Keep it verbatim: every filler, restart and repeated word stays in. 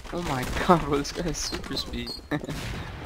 Oh my god, bro, this guy has super speed.